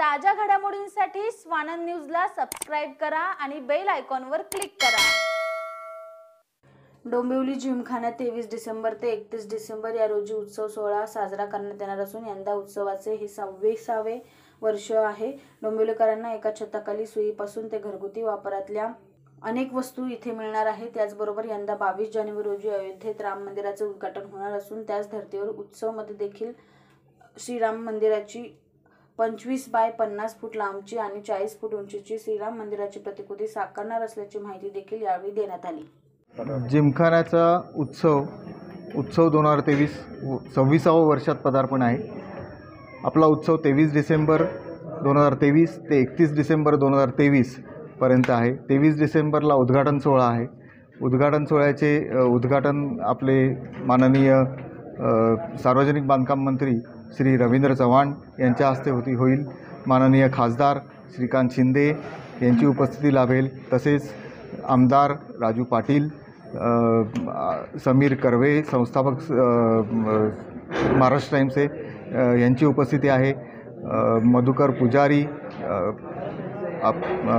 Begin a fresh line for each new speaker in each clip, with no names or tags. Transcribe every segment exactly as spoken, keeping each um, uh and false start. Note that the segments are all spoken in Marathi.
ताज्या घडामोडींसाठी स्वानंद न्यूजला सबस्क्राइब करा आणि बेल आयकॉनवर क्लिक करा। डोंबिवली जिमखान्यात तेवीस डिसेंबर ते एकतीस डिसेंबर या रोजी उत्सव सोहळा साजरा करण्यात येणार असून यंदा उत्सवाचे हे सव्वीसावे वर्ष आहे। डोंबिवलीकरांना एका छताखाली सुईपासून ते घरगुती वापरातल्या अनेक वस्तू इथे मिळणार आहेत। त्याचबरोबर यंदा बावीस जानेवारी रोजी अयोध्येत राम मंदिराचे उद्घाटन होणार असून त्याच धर्तीवर उत्सवमध्ये देखील श्रीराम मंदिराची पंचवीस बाय पन्नास फूट लांबची आणि चाळीस फूट उंचीची श्रीराम मंदिराची प्रतिकृती साकारणार असल्याची माहिती देखील यावेळी देण्यात आली।
जिमखान्याचा उत्सव उत्सव दोन हजार तेवीस सव्वीसावं वर्षात पदार्पण आहे। आपला उत्सव तेवीस डिसेंबर दोन हजार तेवीस ते एकतीस डिसेंबर दोन हजार तेवीस पर्यंत आहे। तेवीस डिसेंबरला उद्घाटन सोहळा आहे। उद्घाटन सोहळ्याचे उद्घाटन आपले माननीय सार्वजनिक बांधकाम मंत्री श्री रवींद्र चव्हाण यांच्या हस्ते होती होईल। माननीय खासदार श्रीकांत शिंदे यांची उपस्थिती लाभेल। तसेच आमदार राजू पाटील, समीर कर्वे संस्थापक महाराष्ट्र टाइम्सचे यांची उपस्थिती आहे। मधुकर पुजारी आप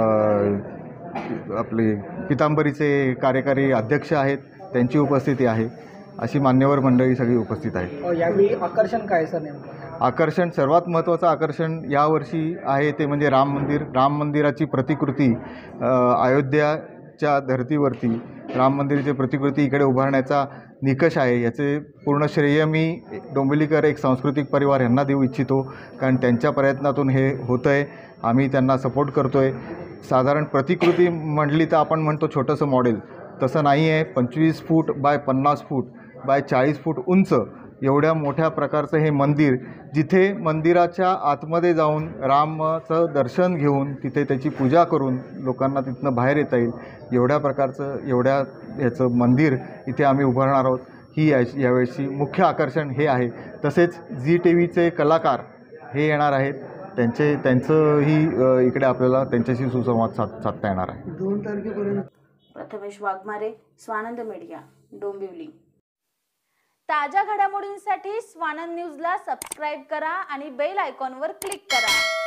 आपले पितांबरीचे कार्यकारी अध्यक्ष आहेत, त्यांची उपस्थिती आहे। अशी मान्यवर मंडळी सगळी उपस्थित आहे।
यावेळी आकर्षण काय सर नेमकं?
आकर्षण सर्वात महत्त्वाचं आकर्षण यावर्षी आहे ते म्हणजे राम मंदिर। राम मंदिराची प्रतिकृती अयोध्याच्या धर्तीवरती राम मंदिराची प्रतिकृती इकडे उभारण्याचा निकष आहे। याचे पूर्ण श्रेय मी डोंबिवलीकर एक सांस्कृतिक परिवार यांना देऊ इच्छितो, कारण त्यांच्या प्रयत्नातून हे होतं आहे। आम्ही त्यांना सपोर्ट करतो आहे। साधारण प्रतिकृती म्हटली तर आपण म्हणतो छोटंसं मॉडेल, तसं नाही आहे। पंचवीस फूट बाय पन्नास फूट बाय चाळीस फूट उंच एवढ्या मोठ्या प्रकारचं हे मंदिर, जिथे मंदिराच्या आतमध्ये जाऊन रामाचं दर्शन घेऊन तिथे त्याची पूजा करून लोकांना तिथनं बाहेर येता येईल, एवढ्या प्रकारचं एवढ्या याचं मंदिर इथे आम्ही उभारणार आहोत। ही या यावेळची मुख्य आकर्षण हे आहे। तसेच झी टी व्हीचे कलाकार हे येणार आहेत, त्यांचे त्यांचंही इकडे आपल्याला त्यांच्याशी सुसंवाद साध साधता येणार आहे।
दोन तारखेपर्यंत
प्रथमेश वाघमारे, स्वानंद मीडिया, डोंबिवली। ताज्या घडामोडींसाठी स्वानंद न्यूजला सबस्क्राइब करा आणि बेल आयकॉनवर क्लिक करा।